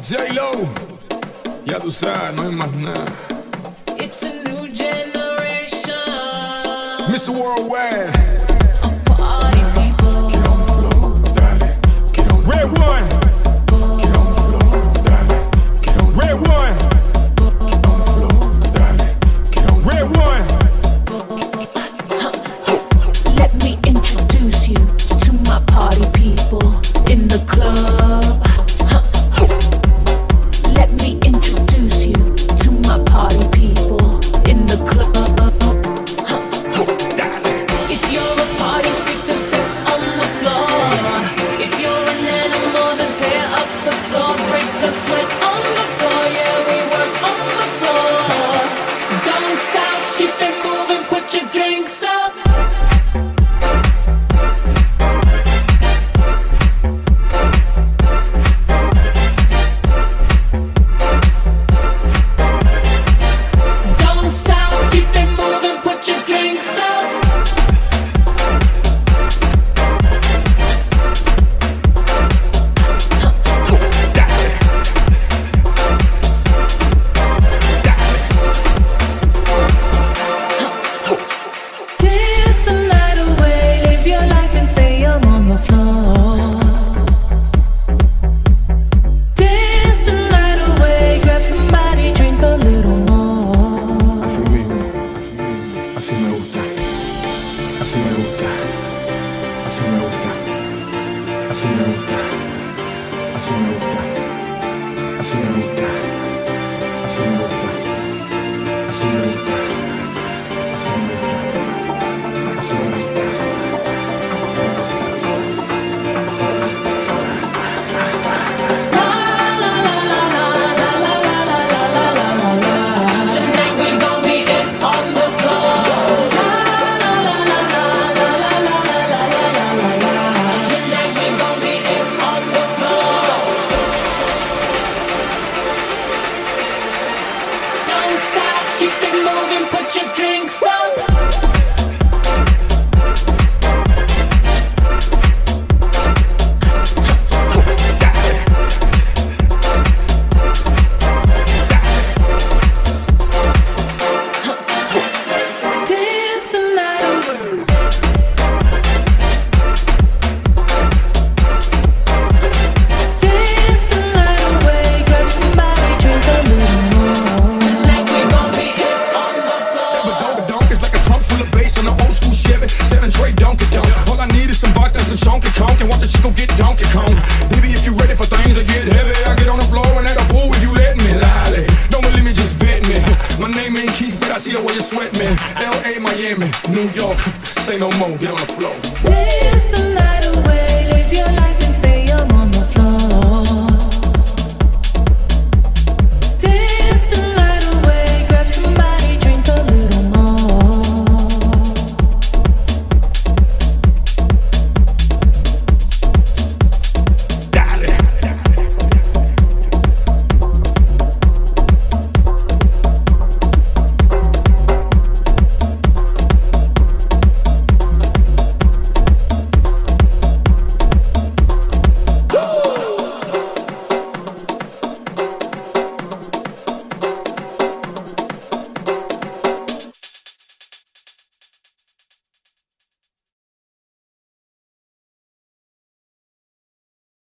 J-Lo, ya tú sabes, no hay más nada. It's a new generation. Mr. Worldwide. Of party people. Get on the floor, dale. Get on the Red floor. One. Get on the floor, dale. Get on the Red One. Get on the floor, dale. Get on Red One. Let me introduce you to my party people in the club. Let me introduce you to my party people in the club. If you're a party freak, then step on the floor. If you're an animal, then tear up the floor. Break the sweat on the floor. Yeah, we work on the floor. Don't stop, keep it moving, put your drinks up. Don't stop, keep it moving, put your drinks up. Dance the night away, live your life and stay young on the floor. Dance the night away, grab somebody, drink a little more. Así mismo, así me gusta, así me gusta, así me gusta, así me gusta, así me gusta, así me gusta, así me gusta, así me gusta, así me gusta, así me gusta. Tonight we gon' be it on the floor. Tonight we gon' be it on the floor. Don't stop, keep it moving, put your drinks up. Dance the night away. Dance the night away. Grab somebody, drink a little more. Tonight we gon' be it on the floor. But donk is like a trunk full of bass on an old school Chevy 7 tray Donkey Donk. All I need is some vodkas and Shonky Conk, and watch a chico get Donkey Kong. Baby, if you ready for things to get heavy, I get on the floor and act a fool if you let me. Lally, don't believe me, just bet me. My name ain't Keith, but I see the way you sweat me. L.A., Miami, New York, say no more, get on the floor. Dance the night away. Live your life.